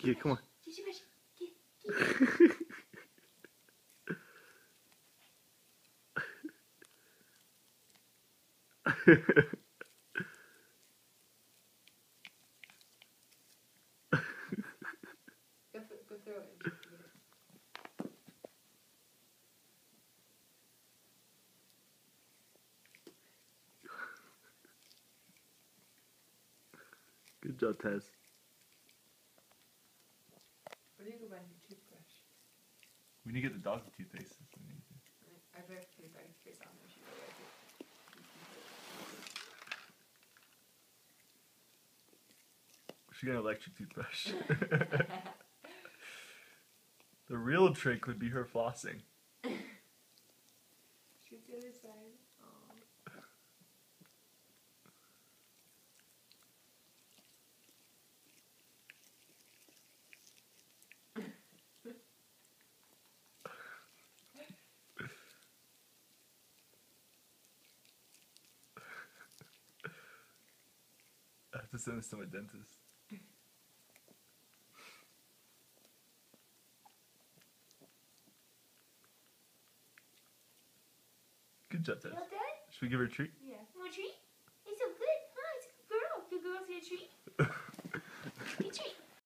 Yeah, come on. Go throw it and get it. Good job, Tess. Where do you go buy your toothbrush? We need to get the dog's toothpaste. I better put a dog's toothpaste on there. She really likes it. She got an electric toothbrush. The real trick would be her flossing. Shoot the other side. Aww. I have to send this to my dentist. Good job, Tess. You want that? Should we give her a treat? Yeah. You want a treat? He's so good. Huh? He's a good girl. Good girl, see a treat? Get a treat.